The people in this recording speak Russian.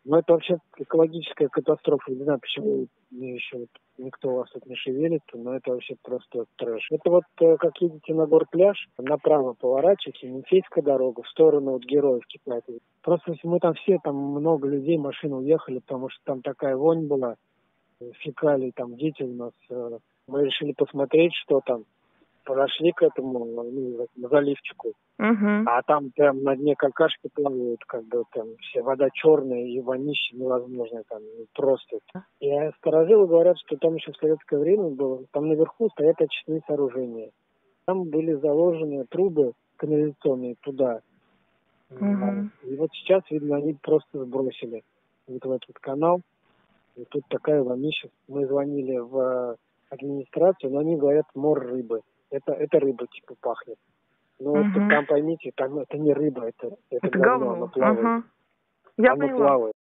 Ну, это вообще экологическая катастрофа. Не знаю, почему еще вот никто вас тут не шевелит, но это вообще просто трэш. Это вот как едете на горпляж, направо поворачиваете, Енисейская дорога, в сторону вот Героевки. Просто мы там все, там много людей, машины уехали, потому что там такая вонь была, фекалий, там дети у нас. Мы решили посмотреть, что там. Подошли к этому заливчику. А там прям на дне какашки плавают, как бы там вся вода черная и вонище невозможное там, просто. И старожилы говорят, что там еще в советское время было, там наверху стоят очистные сооружения. Там были заложены трубы канализационные туда. И вот сейчас, видно, они просто сбросили вот в этот канал. И тут такая вонища. Мы звонили в администрацию, но они говорят, мор рыбы. Это рыба типа пахнет. Ну, вот там поймите, там это не рыба, это говно, оно говно. плавает. Я Оно поняла. плавает.